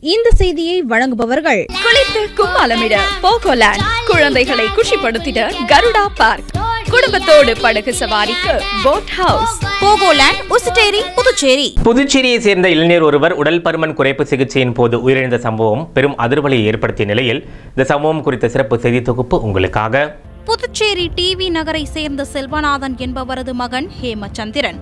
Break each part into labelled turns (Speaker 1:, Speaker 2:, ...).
Speaker 1: இந்த செய்தியை வழங்குபவர்கள்
Speaker 2: குளித்து கும்மாளமிட போகோலேண்ட், குழந்தைகளை குஷிப்படுத்திட கருடா பார்க், குடும்பத்தோடு படகு சவாரிக்கு போட் ஹவுஸ்.
Speaker 1: போகோலேண்ட், உசுட்டேரி, புதுச்சேரி.
Speaker 3: புதுச்சேரியை சேர்ந்த இளைஞர் ஒருவர் உடல் பருமன் குறைப்பு சிகிச்சையின் போது உயிரிழந்த சம்பவம் பெரும் அதிர்வலையை ஏற்படுத்திய நிலையில் இந்த சம்பவம் குறித்த சிறப்பு செய்தி தொகுப்பு உங்களுக்காக.
Speaker 1: புதுச்சேரி டிவி நகரை சேர்ந்த செல்வநாதன் என்பவரது மகன் ஹேமச்சந்திரன்.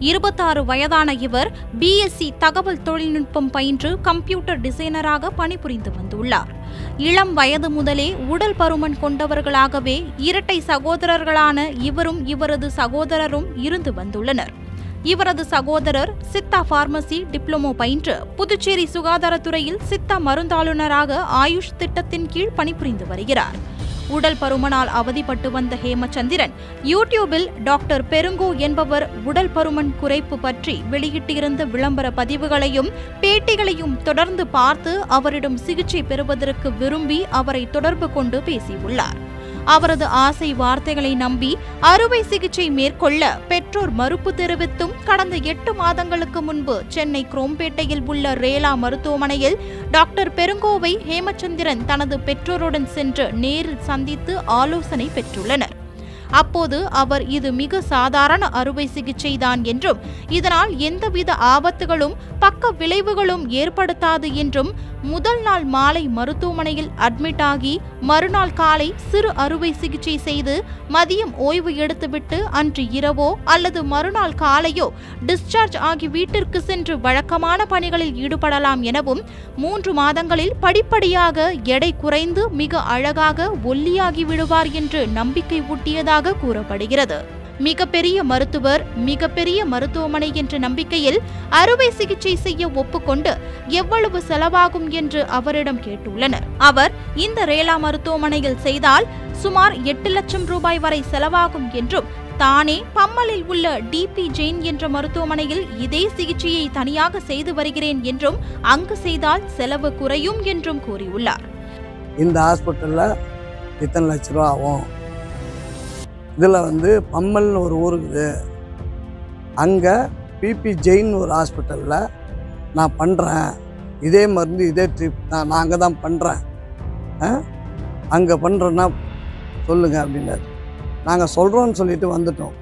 Speaker 1: 26 வயதான இவர் பிஎஸ்சி தகவல் தொழில்நுட்பம் பயின்று கம்ப்யூட்டர் டிசைனராக பணிபுரிந்து வந்துள்ளார். இளம் வயது முதலே உடல் பருமன் கொண்டவர்களாகவே இரட்டை சகோதரர்களான இவரும் இவரது சகோதரரும் இருந்து வந்துள்ளனர். இவரது சகோதரர் சித்தா பார்மசி டிப்ளமோ பயின்று புதுச்சேரி சுகாதாரத்துறையில் சித்தா மருந்தாளுநராக ஆயுஷ் திட்டத்தின் கீழ் பணிபுரிந்து வருகிறார். உடல் பருமனால் அவதிப்பட்டு வந்த ஹேமச்சந்திரன் யூடியூபில் டாக்டர் பெருங்கோ என்பவர் உடல் பருமன் குறைப்பு பற்றி வெளியிட்டிருந்த விளம்பர பதிவுகளையும் பேட்டிகளையும் தொடர்ந்து பார்த்து அவரிடம் சிகிச்சை பெறுவதற்கு விரும்பி அவரை தொடர்பு கொண்டு பேசியுள்ளார். அவரது ஆசை வார்த்தைகளை நம்பி அறுவை சிகிச்சை மேற்கொள்ள பெற்றோர் மறுப்பு தெரிவித்தும் கடந்த 8 மாதங்களுக்கு முன்பு சென்னை குரோம்பேட்டையில் உள்ள ரேலா மருத்துவமனையில் டாக்டர் பெருங்கோவை ஹேமச்சந்திரன் தனது பெற்றோருடன் சென்று நேரில் சந்தித்து ஆலோசனை பெற்றுள்ளனர். அப்போது அவர் இது மிக சாதாரண அறுவை சிகிச்சைதான் என்றும் இதனால் எந்தவித ஆபத்துகளும் பக்க விளைவுகளும் ஏற்படுத்தாது என்றும் முதல் நாள் மாலை மருத்துவமனையில் அட்மிட் ஆகி மறுநாள் காலை சிறு அறுவை சிகிச்சை செய்து மதியம் ஓய்வு எடுத்துவிட்டு அன்று இரவோ அல்லது மறுநாள் காலையோ டிஸ்சார்ஜ் ஆகி வீட்டிற்கு சென்று வழக்கமான பணிகளில் ஈடுபடலாம் எனவும் 3 மாதங்களில் படிப்படியாக எடை குறைந்து மிக அழகாக ஒல்லியாகி விடுவார் என்று நம்பிக்கை ஊட்டியதாக கூறப்படுகிறது. மிகப்பெரிய மருத்துவர், மிகப்பெரிய மருத்துவமனை என்ற நம்பிக்கையில் அறுவை சிகிச்சை செய்ய ஒப்புக்கொண்டு எவ்வளவு செலவாகும் என்று அவரிடம் கேட்டுள்ளனர். அவர் இந்த ரேலா மருத்துவமனையில் செய்தால் சுமார் 8 லட்சம் ரூபாய் வரை செலவாகும் என்றும் தானே பம்மலில் உள்ள டிபி ஜெயின் என்ற மருத்துவமனையில் இதே சிகிச்சையை தனியாக செய்து வருகிறேன் என்றும் அங்கு செய்தால் செலவு குறையும் என்றும் கூறியுள்ளார்.
Speaker 4: இந்த ஹாஸ்பிட்டலில் இத்தனை லட்ச ரூபா ஆகும். இதில் பம்மல்னு ஒரு ஊருக்குது, அங்கே பிபி ஜெயின் ஒரு ஹாஸ்பிட்டலில் நான் பண்ணுறேன், இதே மருந்து இதே ட்ரீட் நான் அங்கே தான் பண்ணுறேன், அங்கே பண்ணுறேன்னா சொல்லுங்கள் அப்படின்னாரு. நாங்கள் சொல்கிறோன்னு சொல்லிட்டு வந்துட்டோம்.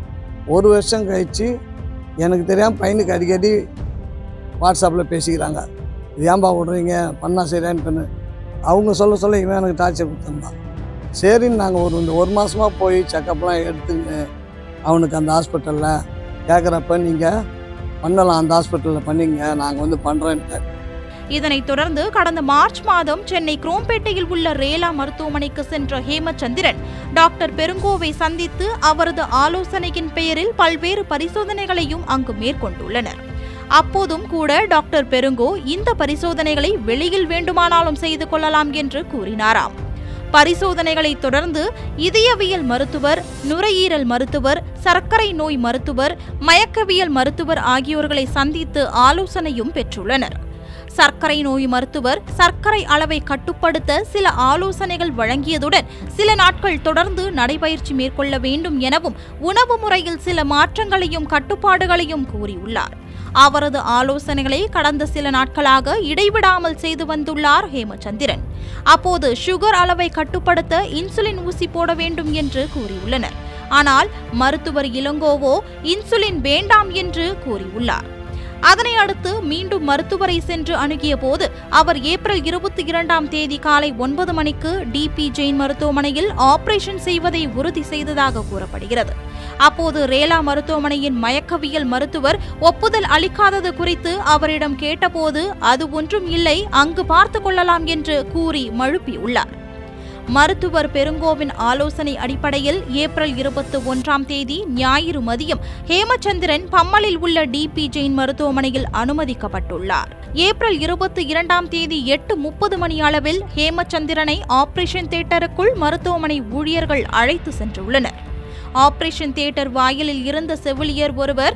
Speaker 4: 1 வருஷம் கழித்து எனக்கு தெரியாமல் பையனுக்கு அடிக்கடி வாட்ஸ்அப்பில் பேசிக்கிறாங்க, இது ஏன்பா விட்றீங்க, பண்ணால் சரியான்னு பண்ணு. அவங்க சொல்ல இவன் எனக்கு டார்ச்சர் கொடுத்துருந்தான். சரின்னு நாங்கள் ஒரு மாதமாக போய் செக்கப்லாம் எடுத்துன்னு அவனுக்கு அந்த ஹாஸ்பிட்டலில் கேட்குறப்ப நீங்கள் பண்ணலாம், அந்த ஹாஸ்பிட்டலில் பண்ணிங்க, நாங்கள் பண்ணுறேன்ட்டு.
Speaker 1: இதனைத் தொடர்ந்து கடந்த மார்ச் மாதம் சென்னை குரோம்பேட்டையில் உள்ள ரேலா மருத்துவமனைக்கு சென்ற ஹேமச்சந்திரன் டாக்டர் பெருங்கோவை சந்தித்து அவரது ஆலோசனையின் பெயரில் பல்வேறு பரிசோதனைகளையும் அங்கு மேற்கொண்டுள்ளனர். அப்போதும் கூட டாக்டர் பெருங்கோ இந்த பரிசோதனைகளை வெளியில் வேண்டுமானாலும் செய்து கொள்ளலாம் என்று கூறினாராம். பரிசோதனைகளை தொடர்ந்து இதயவியல் மருத்துவர், நுரையீரல் மருத்துவர், சர்க்கரை நோய் மருத்துவர், மயக்கவியல் மருத்துவர் ஆகியோர்களை சந்தித்து ஆலோசனையும் பெற்றுள்ளனர். சர்க்கரை நோய் மருத்துவர் சர்க்கரை அளவை கட்டுப்படுத்த சில ஆலோசனைகள் வழங்கியதுடன் சில நாட்கள் தொடர்ந்து நடைபயிற்சி மேற்கொள்ள வேண்டும் எனவும் உணவு முறையில் சில மாற்றங்களையும் கட்டுப்பாடுகளையும் கூறியுள்ளார். அவரது ஆலோசனைகளை கடந்த சில நாட்களாக இடைவிடாமல் செய்து வந்துள்ளார் ஹேமச்சந்திரன். அப்போது சுகர் அளவை கட்டுப்படுத்த இன்சுலின் ஊசி போட வேண்டும் என்று கூறியுள்ளனர். ஆனால் மருத்துவர் இளங்கோவோ இன்சுலின் வேண்டாம் என்று கூறியுள்ளார். அதனை அடுத்து மீண்டும் மருத்துவரை சென்று அணுகிய போது அவர் ஏப்ரல் 22ஆம் தேதி காலை 9 மணிக்கு டிபி ஜெயின் மருத்துவமனையில் ஆபரேஷன் செய்வதை உறுதி செய்ததாக கூறப்படுகிறது. அப்போது ரேலா மருத்துவமனையின் மயக்கவியல் மருத்துவர் ஒப்புதல் அளிக்காதது குறித்து அவரிடம் கேட்டபோது அது ஒன்றும் இல்லை, அங்கு பார்த்து கொள்ளலாம் என்று கூறி மழுப்பியுள்ளார். மருத்துவர் பெருங்கோவின் ஆலோசனை அடிப்படையில் ஏப்ரல் 21ஆம் தேதி ஞாயிறு மதியம் ஹேமச்சந்திரன் பம்மலில் உள்ள டிபி ஜெயின் மருத்துவமனையில் அனுமதிக்கப்பட்டுள்ளார். ஏப்ரல் 22ஆம் தேதி 8:30 மணி அளவில் ஹேமச்சந்திரனை ஆபரேஷன் தியேட்டருக்குள் மருத்துவமனை ஊழியர்கள் அழைத்து சென்றுள்ளனர். ஆபரேஷன் தியேட்டர் வாயிலில் இருந்த செவிலியர் ஒருவர்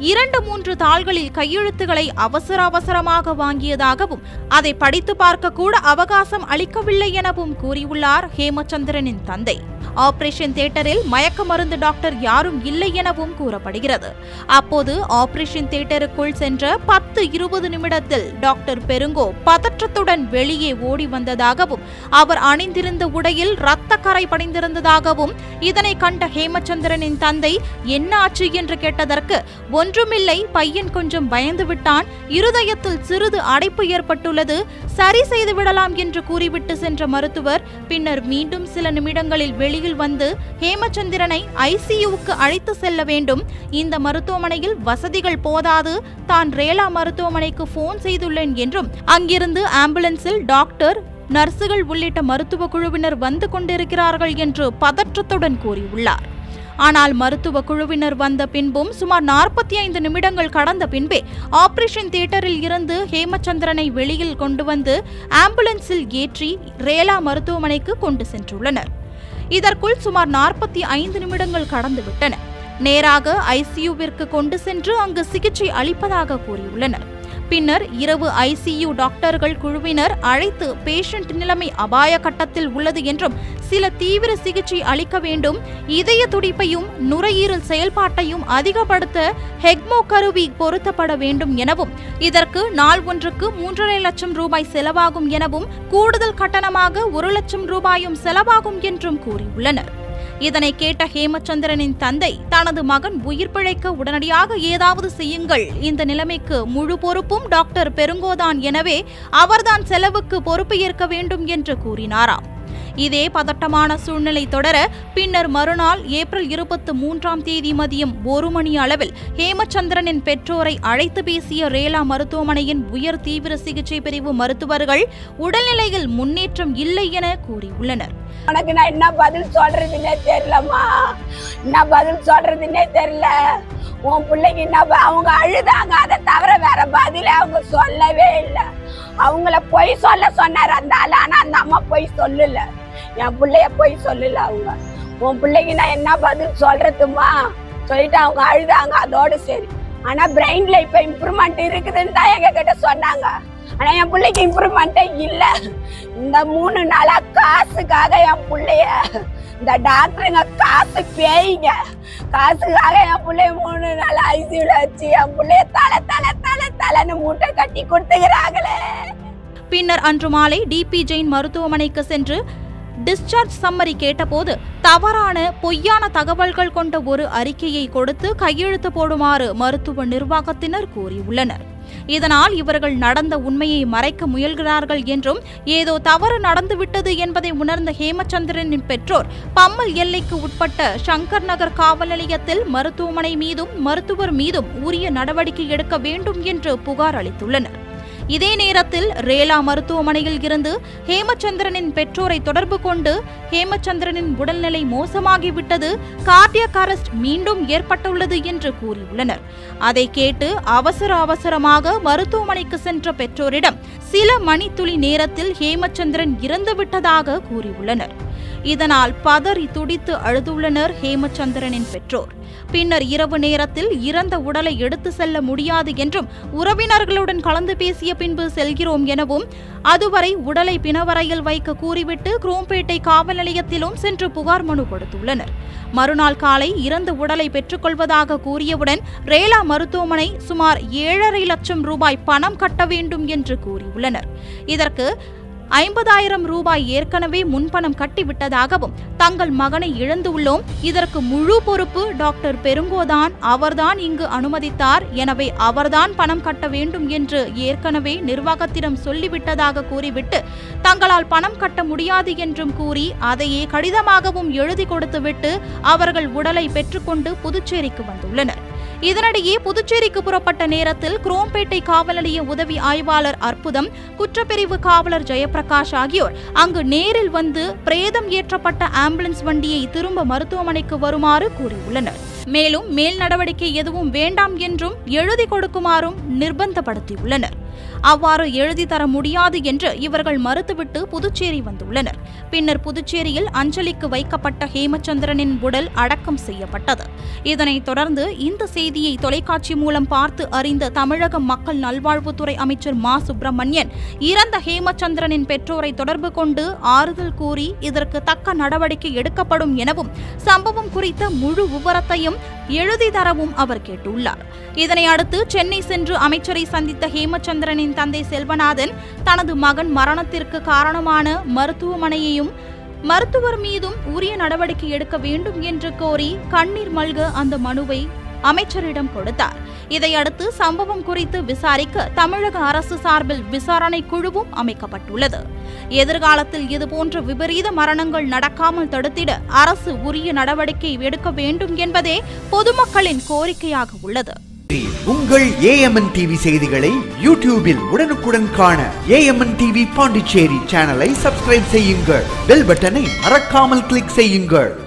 Speaker 1: 2-3 தாள்களில் கையெழுத்துக்களை அவசரமாக வாங்கியதாகவும் அதை படித்து பார்க்க கூட அவகாசம் அளிக்கவில்லை எனவும் கூறியுள்ளார் ஹேமச்சந்திரனின் தந்தை. ஆபரேஷன் தியேட்டரில் மயக்க மருந்து டாக்டர் யாரும் இல்லை எனவும் கூறப்படுகிறது. அப்போது ஆபரேஷன் தியேட்டருக்குள் சென்ற 10-20 நிமிடத்தில் டாக்டர் பெருங்கோ பதற்றத்துடன் வெளியே ஓடி வந்ததாகவும் அவர் அணிந்திருந்த உடையில் இரத்த கரை படிந்திருந்ததாகவும் இதனை கண்ட ஹேமச்சந்திரனின் தந்தை என்ன ஆச்சு என்று கேட்டதற்கு ஒன்றுமில்லை, பையன் கொஞ்சம் பயந்து விட்டான், இருதயத்தில் சிறிது அடைப்பு ஏற்பட்டுள்ளது, சரி செய்து விடலாம் என்று கூறிவிட்டு சென்ற மருத்துவர் பின்னர் மீண்டும் சில நிமிடங்களில் வெளியில் வந்து ஹேமச்சந்திரனை ஐசியூவுக்கு அழைத்து செல்ல வேண்டும், இந்த மருத்துவமனையில் வசதிகள் போதாது, தான் ரேலா மருத்துவமனைக்கு போன் செய்துள்ளேன் என்றும் அங்கிருந்து ஆம்புலன்ஸில் டாக்டர், நர்சுகள் உள்ளிட்ட மருத்துவ குழுவினர் வந்து கொண்டிருக்கிறார்கள் என்று பதற்றத்துடன் கூறியுள்ளார். ஆனால் மருத்துவ குழுவினர் வந்த பின்பும் சுமார் 45 நிமிடங்கள் கடந்த பின்பே ஆபரேஷன் தியேட்டரில் இருந்து ஹேமச்சந்திரனை வெளியில் கொண்டு வந்து ஆம்புலன்ஸில் ஏற்றி ரேலா மருத்துவமனைக்கு கொண்டு சென்றுள்ளனர். இதற்குள் சுமார் 45 நிமிடங்கள் கடந்துவிட்டன. நேராக ஐசியூவிற்கு கொண்டு சென்று அங்கு சிகிச்சை அளிப்பதாக கூறியுள்ளனர். பின்னர் இரவு ஐசியூ டாக்டர்கள் குழுவினர் அழைத்து பேஷண்ட் நிலைமை அபாய கட்டத்தில் உள்ளது என்றும் சில தீவிர சிகிச்சை அளிக்க வேண்டும், இதய துடிப்பையும் நுரையீரல் செயல்பாட்டையும் அதிகப்படுத்த ஹெக்மோ கருவி பொருத்தப்பட வேண்டும் எனவும் இதற்கு நாள் ஒன்றுக்கு 3.5 லட்சம் ரூபாய் செலவாகும் எனவும் கூடுதல் கட்டணமாக 1 லட்சம் ரூபாயும் செலவாகும் என்றும் கூறியுள்ளனர். இதனை கேட்ட ஹேமச்சந்திரனின் தந்தை தனது மகன் உயிர் பிழைக்க உடனடியாக ஏதாவது செய்யுங்கள், இந்த நிலைமைக்கு முழு பொறுப்பும் டாக்டர் பெருங்கோதான், எனவே அவர்தான் செலவுக்கு பொறுப்பு ஏற்க வேண்டும் என்று கூறினாராம். இதே பதட்டமான சூழ்நிலை தொடர பின்னர் மறுநாள் ஏப்ரல் 23ஆம் தேதி மதியம் 1 மணி அளவில் ஹேமச்சந்திரனின் பெற்றோரை அழைத்து பேசிய ரேலா மருத்துவமனையின் உயர் தீவிர சிகிச்சை பிரிவு மருத்துவர்கள் உடல்நிலையில் முன்னேற்றம் இல்லை என கூறியுள்ளனர்.
Speaker 5: உனக்கு நான் என்ன பதில் சொல்றதுன்னே தெரியலம்மா, என்ன பதில் சொல்றதுன்னே தெரியல. உன் பிள்ளைக்கு என்ன அவங்க அழுதாங்க, அதை தவிர வேற பதில அவங்க சொல்லவே இல்லை. அவங்கள பொய் சொல்ல சொன்னார் அந்த ஆளு, ஆனா அந்த அம்மா பொய் சொல்லல, என் பிள்ளைய பொய் சொல்லல. அவங்க உன் பிள்ளைக்கு நான் என்ன பதில் சொல்றதுமா சொல்லிட்டு அவங்க அழுதாங்க, அதோடு சரி. ஆனா பிரெயின்ல இப்ப இம்ப்ரூவ்மெண்ட் இருக்குதுன்னு தான் எங்க கிட்ட சொன்னாங்க. ஆனா என் பிள்ளைக்கு இம்ப்ரூவ்மெண்டே இல்ல. இந்த 3 நாளா காசுக்காக என் பிள்ளைய இந்த டாக்டருங்க காசு பேய்ங்க, காசுக்காக என் பிள்ளைய 3 நாள் ஐசியூல வச்சு என் பிள்ளைய தலைன்னு மூட்டை கட்டி கொடுத்துக்கிறாங்களே.
Speaker 1: பின்னர் அன்று மாலை டிபி ஜெயின் மருத்துவமனைக்கு சென்று டிஸ்சார்ஜ் சம்மரி கேட்டபோது தவறான பொய்யான தகவல்கள் கொண்ட ஒரு அறிக்கையை கொடுத்து கையெழுத்து போடுமாறு மருத்துவ நிர்வாகத்தினர் கூறியுள்ளனர். இதனால் இவர்கள் நடந்த உண்மையை மறைக்க முயல்கிறார்கள் என்றும் ஏதோ தவறு நடந்துவிட்டது என்பதை உணர்ந்த ஹேமச்சந்திரனின் பெற்றோர் பம்மல் எல்லைக்கு உட்பட்ட சங்கர் நகர் காவல் நிலையத்தில் மருத்துவமனை மீதும் மருத்துவர் மீதும் உரிய நடவடிக்கை எடுக்க வேண்டும் என்று புகார் அளித்துள்ளனர். இதே நேரத்தில் ரேலா மருத்துவமனையில் இருந்து ஹேமச்சந்திரனின் பெற்றோரை தொடர்பு கொண்டு ஹேமச்சந்திரனின் உடல்நிலை மோசமாகிவிட்டது, கார்டியக் அரெஸ்ட் மீண்டும் ஏற்பட்டுள்ளது என்று கூறியுள்ளனர். அதை கேட்டு அவசரமாக மருத்துவமனைக்கு சென்ற பெற்றோரிடம் சில மணித்துளி நேரத்தில் ஹேமச்சந்திரன் இறந்துவிட்டதாக கூறியுள்ளனர். இதனால் பதறி துடித்து அழுதுள்ளனர் ஹேமச்சந்திரனின் பெற்றோர். பின்னர் இரவு நேரத்தில் இறந்த உடலை எடுத்து செல்ல முடியாது என்றும் உறவினர்களுடன் கலந்து பேசிய பின்பு செல்கிறோம் எனவும் அதுவரை உடலை பிணவரையில் வைக்க கூறிவிட்டு குரோம்பேட்டை காவல் நிலையத்திலும் சென்று புகார் மனு கொடுத்துள்ளனர். மறுநாள் காலை இறந்த உடலை பெற்றுக்கொள்வதாக கூறியவுடன் ரேலா மருத்துவமனை சுமார் 7.5 லட்சம் ரூபாய் பணம் கட்ட வேண்டும் என்று கூறியுள்ளனர். இதற்கு 50,000 ரூபாய் ஏற்கனவே முன்பணம் கட்டிவிட்டதாகவும் தங்கள் மகனை இழந்துள்ளோம், இதற்கு முழு பொறுப்பு டாக்டர் பெருங்கோதான், அவர்தான் இங்கு அனுமதித்தார், எனவே அவர்தான் பணம் கட்ட வேண்டும் என்று ஏற்கனவே நிர்வாகத்திடம் சொல்லிவிட்டதாக கூறிவிட்டு தங்களால் பணம் கட்ட முடியாது என்றும் கூறி அதையே கடிதமாகவும் எழுதி கொடுத்துவிட்டு அவர்கள் உடலை பெற்றுக்கொண்டு புதுச்சேரிக்கு வந்துள்ளனர். இதனிடையே புதுச்சேரிக்கு புறப்பட்ட நேரத்தில் குரோம்பேட்டை காவல் நிலைய உதவி ஆய்வாளர் அற்புதம், குற்றப்பிரிவு காவலர் ஜெயபிரகாஷ் ஆகியோர் அங்கு நேரில் வந்து பிரேதம் ஏற்றப்பட்ட ஆம்புலன்ஸ் வண்டியை திரும்ப மருத்துவமனைக்கு வருமாறு கூறியுள்ளனர். மேலும் மேல் நடவடிக்கை எதுவும் வேண்டாம் என்றும் எழுதி கொடுக்குமாறும் நிர்பந்தப்படுத்தியுள்ளனர். அவ்வாறு எழுதி தர முடியாது என்று இவர்கள் மறுத்துவிட்டு புதுச்சேரி வந்துள்ளனர். பின்னர் புதுச்சேரியில் அஞ்சலிக்கு வைக்கப்பட்ட ஹேமச்சந்திரனின் உடல் அடக்கம் செய்யப்பட்டது. இதனைத் தொடர்ந்து இந்த செய்தியை தொலைக்காட்சி மூலம் பார்த்து அறிந்த தமிழக மக்கள் நல்வாழ்வுத்துறை அமைச்சர் மா சுப்பிரமணியன் இறந்த ஹேமச்சந்திரனின் பெற்றோரை தொடர்பு கொண்டு ஆறுதல் கூறி இதற்கு தக்க நடவடிக்கை எடுக்கப்படும் எனவும் சம்பவம் குறித்த முழு விவரத்தையும் எழுதி தரவும் அவர் கேட்டுள்ளார். இதனை அடுத்து சென்னை சென்று அமைச்சரை சந்தித்த ஹேமச்சந்திரனின் தந்தை செல்வநாதன் தனது மகன் மரணத்திற்கு காரணமான மருத்துவமனையையும் மருத்துவர் மீதும் உரிய நடவடிக்கை எடுக்க வேண்டும் என்று கோரி கண்ணீர் மல்க அந்த மனுவை அமைச்சரிடம் கொடுத்தார். இதையடுத்து சம்பவம் குறித்து விசாரிக்க தமிழக அரசு சார்பில் விசாரணை குழுவும் அமைக்கப்பட்டுள்ளது. எதிர்காலத்தில் இதுபோன்ற விபரீத மரணங்கள் நடக்காமல் தடுத்திட அரசு உரிய நடவடிக்கை எடுக்க வேண்டும் என்பதே பொதுமக்களின் கோரிக்கையாக உள்ளது.
Speaker 6: உங்கள் AMN டிவி செய்திகளை யூடியூபில் உடனுக்குடன் காண AMN டிவி பாண்டிச்சேரி சேனலை சப்ஸ்கிரைப் செய்யுங்கள். பெல் பட்டனை மறக்காமல் கிளிக் செய்யுங்கள்.